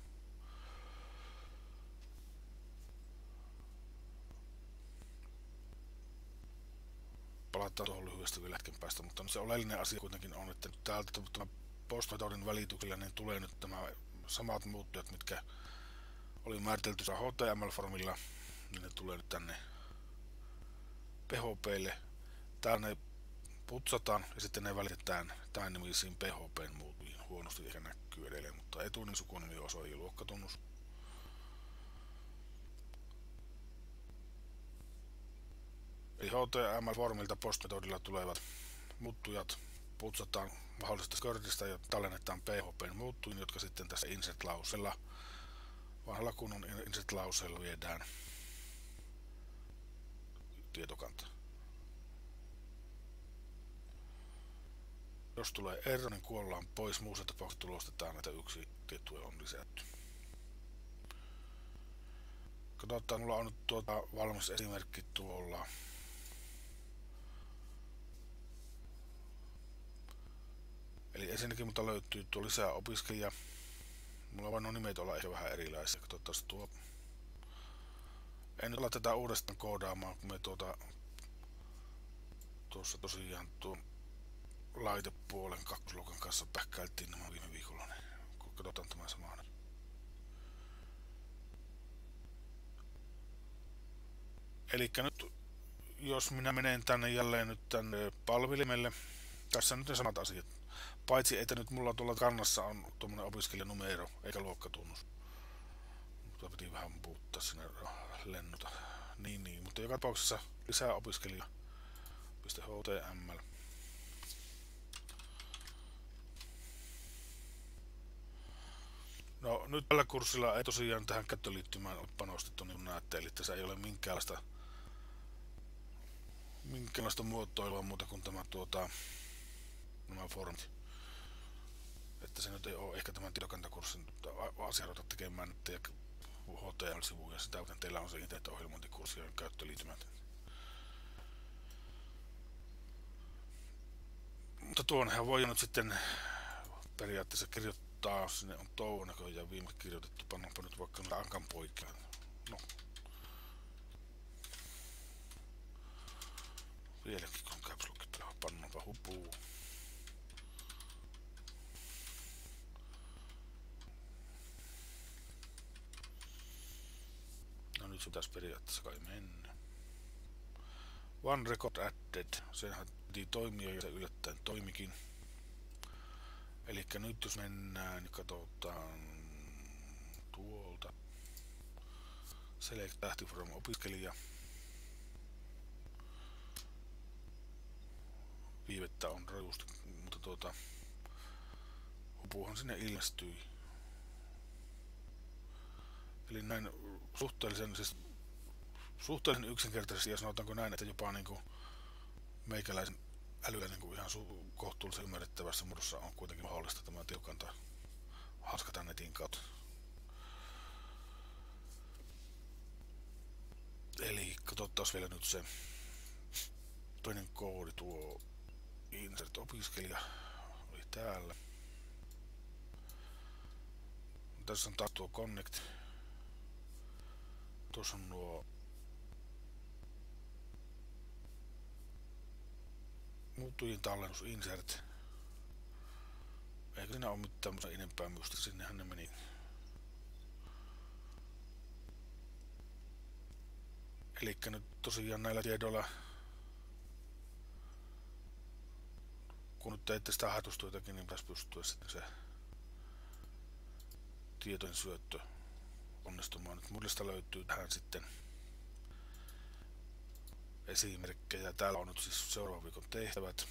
Palataan tuohon lyhyesti vielä hetken päästä, mutta se oleellinen asia kuitenkin on, että täältä tämän post-metodin välityksellä niin tulee nyt tämä samat muuttujat, mitkä oli määritelty H T M L-formilla, niin ne tulee nyt tänne P H P:lle. Täällä ne putsataan ja sitten ne välitetään tämän nimisiin P H P:n muuttujiin. Huonosti ehkä näkyy edelleen, mutta etuinen sukunimi, osoite ja luokkatunnus. Eli H T M L-formilta post-metodilla tulevat muuttujat putsataan mahdollisesta skirtistä ja tallennetaan P H P:n muuttujiin, jotka sitten tässä insert-lauseella, vanhalla kunnon insert-lauseella viedään tietokantaan. Jos tulee error, niin kuollaan pois. Muussa tapauksessa tulostetaan, että yksi tietty on lisätty. Katsotaan, mulla on nyt tuota valmis esimerkki tuolla. Eli ensinnäkin mutta löytyy tuo lisää opiskelija. Mulla vain on nimet olla ehkä vähän erilaisia. Katsotaan tuo. En nyt ala tätä uudestaan koodaamaan, kun me tuota tuossa tosiaan tuon laitepuolen kakkosluokan kanssa pähkäiltiin nämä viime viikolla, niin katsotaan tämä sama. Eli nyt jos minä menen tänne jälleen nyt tänne palvelimelle, tässä on nyt ne samat asiat. Paitsi että nyt mulla tuolla kannassa on tuommoinen opiskelijanumero eikä luokkatunnus. Mutta piti vähän puuttaa sinne lennota. Niin niin, mutta joka tapauksessa lisää opiskelija.html. No nyt tällä kurssilla ei tosiaan tähän käyttöliittymään ole panostettu, niin kuin näette, eli tässä ei ole minkäänlaista minkäänlaista muotoilua muuta kuin tämä tuota nämä formit. Että se nyt ei ole ehkä tämän tietokantakurssin asia ruveta tekemään nyt ja H T M L-sivuja sitä, kuten teillä on se internet-ohjelmointikurssi ja käyttöliittymät. Mutta tuonnehan voi nyt sitten periaatteessa kirjoittaa, sinne on touhu näköjään viime kirjoitettu, pannaanpa nyt vaikka noita Ankan poikia. No. Vieläkin kun caps lock, pannaanpa hupuu. No nyt se pitäisi periaatteessa kai mennä. One record added, senhän piti toimia ja se yllättäen toimikin. Elikkä nyt jos mennään, niin katsotaan tuolta. Select lähti from opiskelija. Viivettä on rajusti, mutta tuota hupuuhan sinne ilmestyi. Eli näin suhteellisen, siis suhteellisen yksinkertaisesti, ja sanotaanko näin, että jopa niinku meikäläisen älyllä niinku ihan su- kohtuullisen ymmärrettävässä muodossa on kuitenkin mahdollista tämä tiukanta haskata netin kautta. Eli katsotaan vielä nyt se toinen koodi, tuo insert opiskelija oli täällä. Tässä on taas tuo connect. Tuossa on nuo muuttujien tallennus insert. Eikö siinä ole mitään tämmöisen enempää mystä, sinnehän ne meni. Elikkä nyt tosiaan näillä tiedoilla, kun nyt teette sitä hatustyötäkin, niin pitäisi pystyä sitten se tietojen syöttö onnistumaan. Nyt mullista löytyy tähän sitten esimerkkejä. Täällä on nyt siis seuraavan viikon tehtävät.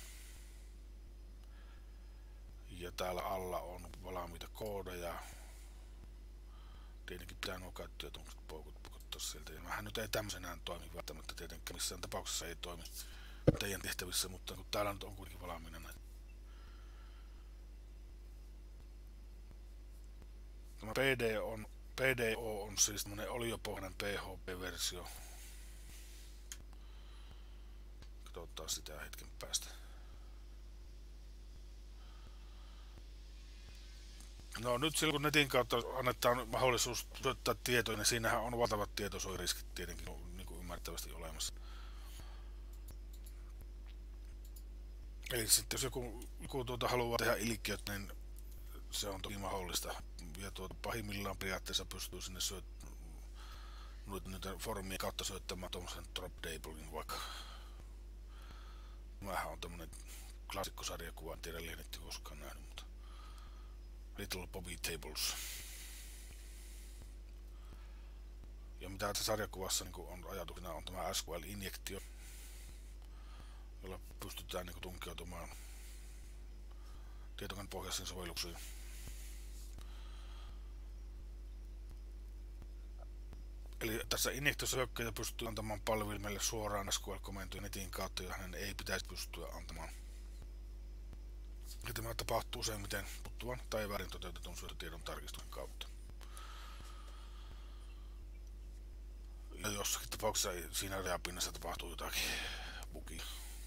Ja täällä alla on valmiita koodeja. Tietenkin pitää nuo käyttöjätunnukset poukut pukottaa sieltä. Ja vähän nyt ei tämmöisenään toimi välttämättä, tietenkään missään tapauksessa ei toimi teidän tehtävissä, mutta kun täällä nyt on kuitenkin valmiina näitä. P D on, P D O on siis tämmönen oliopohjainen P H P-versio. Katsotaan sitä hetken päästä. No nyt silloin kun netin kautta annetaan mahdollisuus syöttää tietoja, niin siinähän on valtavat tietosuojariskit tietenkin niin kuin ymmärrettävästi olemassa. Eli sitten jos joku, joku tuota haluaa tehdä ilkiöt, niin se on toki mahdollista. Ja tuota, pahimmillaan periaatteessa pystyy sinne syöt, niitä formien kautta syöttämään tuommoisen drop tablein vaikka. Vähän on tämmönen klassikkosarjakuva, en tiedä lienette koskaan nähnyt, mutta Little Bobby Tables. Ja mitä tässä sarjakuvassa niin on ajatuksena on tämä S Q L-injektio, jolla pystytään niin tunkeutumaan tietokonepohjaisiin sovelluksiin. Eli tässä injektiossa hyökkäjä pystyy antamaan palvelimelle suoraan S Q L-komentoja netin kautta, ja hänen ei pitäisi pystyä antamaan. Ja tämä tapahtuu useimmiten puuttuvan tai väärin toteutetun syöttötiedon tarkistuksen kautta. Ja jossakin tapauksessa siinä rajapinnassa tapahtuu jotakin bugia.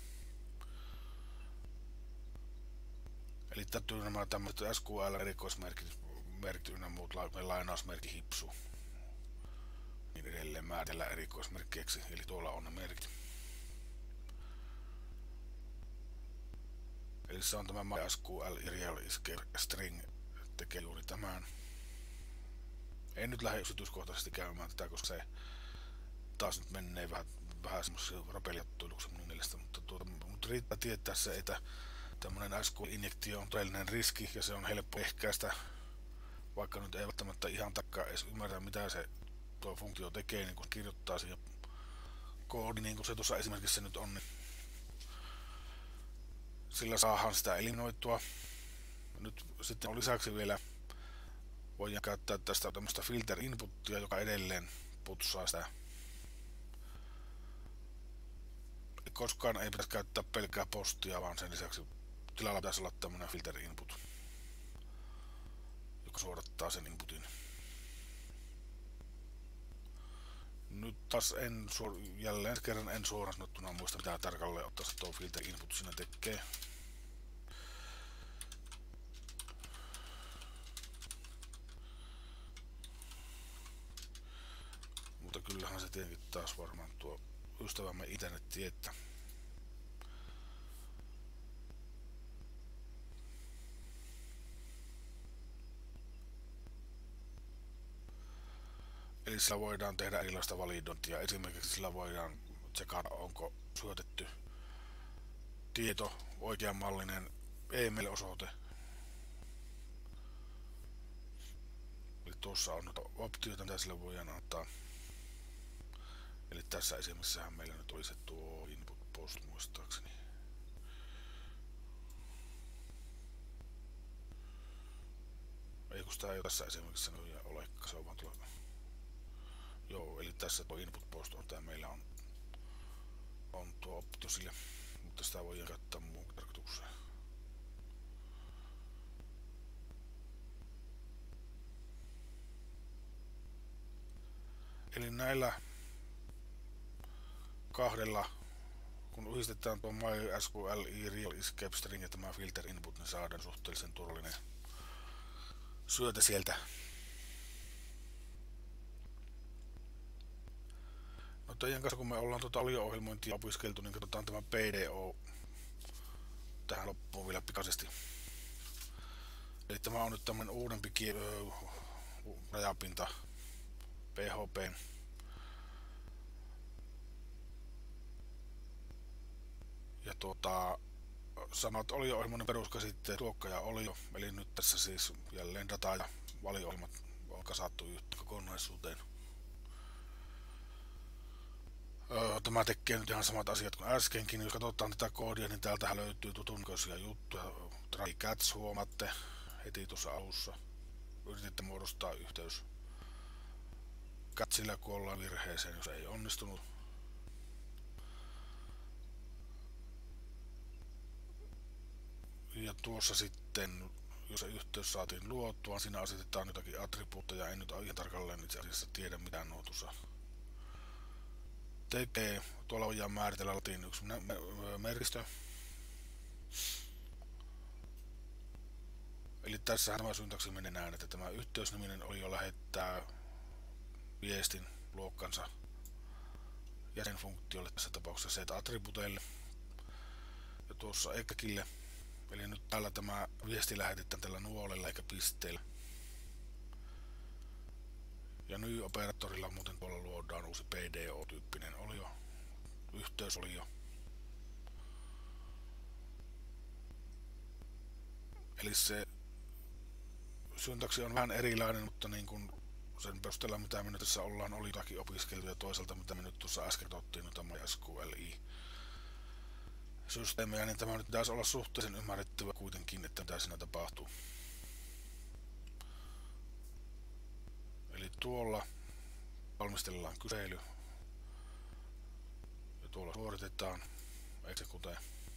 Eli täytyy nämä tämmöiset S Q L-erikoismerkit ynnä muut lainausmerkki hipsu. Niin edelleen määritellä erikoismerkkeiksi, eli tuolla on ne merkit. Eli se on tämä MySQL Real Escape String, tekee juuri tämän. En nyt lähde yksityiskohtaisesti käymään tätä, koska se taas nyt menee vähän, vähän semmoisen ropelijattuiluksi minun mielestä, mutta, tuota, mutta riittää tietää se, että tämmönen S Q L-injektio on todellinen riski ja se on helppo ehkäistä, vaikka nyt ei välttämättä ihan tarkkaan edes ymmärrä mitä se tuo funktio tekee, niin kun kirjoittaa siihen koodi, niin kuin se tuossa esimerkissä nyt on, niin sillä saadaan sitä eliminoitua. Nyt sitten on lisäksi vielä voidaan käyttää tästä tämmöistä filter inputtia, joka edelleen putsaa sitä. Koskaan ei pitäisi käyttää pelkkää postia, vaan sen lisäksi tilalla pitäisi olla tämmöinen filter input, joka suodattaa sen inputin. Nyt taas en suor, jälleen kerran en suoraan sanottuna muista mitä tarkalleen ottaa se tuo filter input siinä tekee. Mutta kyllähän se tietenkin taas varmaan tuo ystävämme itse tietää. Eli sillä voidaan tehdä erilaista validointia. Esimerkiksi sillä voidaan tsekata, onko syötetty tieto oikeanmallinen e-mail-osoite. Eli tuossa on nyt optioita, mitä sillä voidaan antaa. Eli tässä esimerkiksi meillä nyt oli se tuo input post muistaakseni. Ei kun sitä ei tässä esimerkiksi ole, se on vaan tuolla. Joo, eli tässä tuo input post on tää meillä on, on tuo optio sille, mutta sitä voidaan käyttää muuhun tarkoitukseen. Eli näillä kahdella, kun yhdistetään tuo MySQL Real Escape String ja tämä filter input, niin saadaan suhteellisen turvallinen syöte sieltä. No teidän kanssa kun me ollaan tuota alio-ohjelmointia opiskeltu, niin katsotaan tämä P D O tähän loppuun vielä pikaisesti. Eli tämä on nyt tämmönen uudempi öö, rajapinta P H P. Ja tuota, sanat olio-ohjelmoinnin peruskäsitteet luokka ja olio, eli nyt tässä siis jälleen data ja valio-ohjelmat on kasattu yhtä kokonaisuuteen. Tämä tekee nyt ihan samat asiat kuin äskenkin. Jos katsotaan tätä koodia, niin täältähän löytyy tutunkoisia juttuja. Try catch huomaatte heti tuossa alussa. Yrititte muodostaa yhteys catchillä, kun ollaan virheeseen, jos ei onnistunut. Ja tuossa sitten jos se yhteys saatiin luotua, siinä asetetaan jotakin attribuutteja, en nyt ihan tarkalleen itse asiassa tiedä mitä nuo tuossa tekee. Tuolla voidaan määritellä latiin yksi merkistö. Eli tässähän tämä syntaksi menee näin, että tämä yhteysniminen oli jo lähettää viestin luokkansa jäsenfunktiolle, tässä tapauksessa set attributeille ja tuossa ekakille. Eli nyt täällä tämä viesti lähetetään tällä nuolella eikä pisteellä. Ja ny-operaattorilla muuten tuolla luodaan uusi P D O-tyyppinen olio, yhteysolio. Eli se syntaksi on vähän erilainen, mutta niin kuin sen perusteella mitä me nyt tässä ollaan oli jotakin opiskeltu ja toisaalta mitä me nyt tuossa äsken otettiin noita MySQLi systeemejä, niin tämä nyt pitäisi olla suhteellisen ymmärrettävä kuitenkin, että mitä siinä tapahtuu. Eli tuolla valmistellaan kysely ja tuolla suoritetaan execute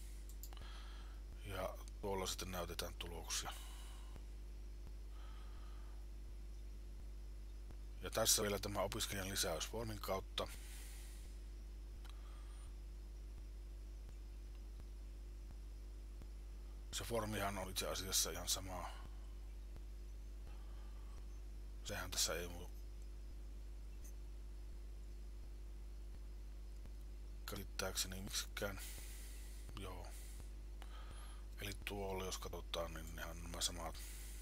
ja tuolla sitten näytetään tuloksia. Ja tässä vielä tämä opiskelijan lisäys formin kautta. Se formihan on itse asiassa ihan sama. Sehän tässä ei muu käsittääkseni miksikään. Joo. Eli tuolla jos katsotaan, niin nehän on nämä samat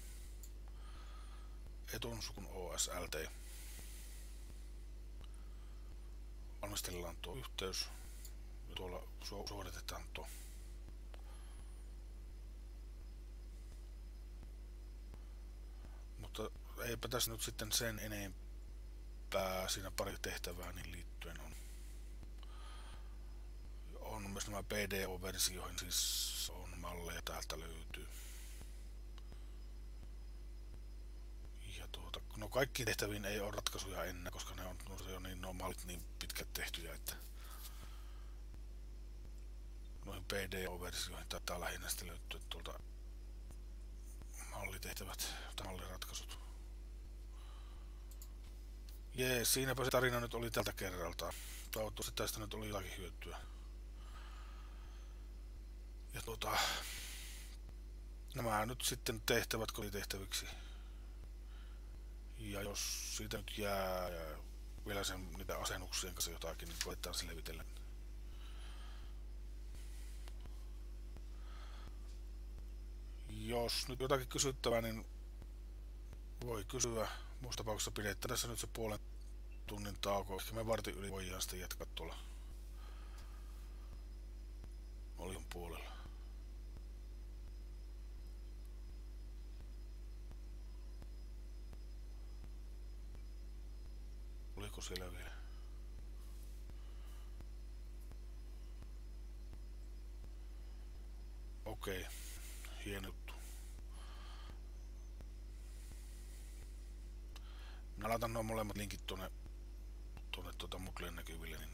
etunsukun O S L T. Valmistellaan tuo yhteys ja tuolla su suoritetaan tuo. Mutta eipä tässä nyt sitten sen enempää siinä pari tehtävää niin liittyen on. On myös nämä P D O-versioihin, siis on malleja täältä löytyy. Ja tuota, no kaikki tehtäviin ei ole ratkaisuja ennen, koska ne on, no se on niin normaalit niin pitkät tehtyjä, että noihin P D O-versioihin taitaa lähinnä sitten löytyä tuolta mallitehtävät tai malliratkaisut. Jee, siinäpä se tarina nyt oli tältä kerralta. Toivottavasti tästä nyt oli jotakin hyötyä. Ja tuota, nämä nyt sitten tehtävät kotitehtäviksi. Ja jos siitä nyt jää vielä sen niitä asennuksien kanssa jotakin, niin koetaan selvitellä. Jos nyt jotakin kysyttävää, niin voi kysyä. Muussa tapauksessa pidetään tässä nyt se puolen tunnin tauko. Ehkä me vartin yli voidaan sitten jatkaa tuolla olion puolella. Oliko siellä vielä? Okei, hieno juttu. Minä laitan nuo molemmat linkit tuonne tuonne tuota Moodlen näkyville, niin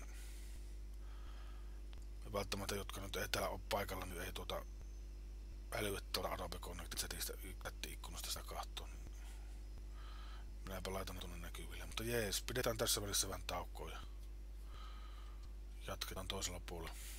välttämättä jotka nyt ei täällä ole paikalla, niin ei tuota älyä tuolla Adobe Connect setistä ikkunasta sitä kahtoon. Niin minäpä laitan tuonne näkyville, mutta jees, pidetään tässä välissä vähän taukoa ja jatketaan toisella puolella.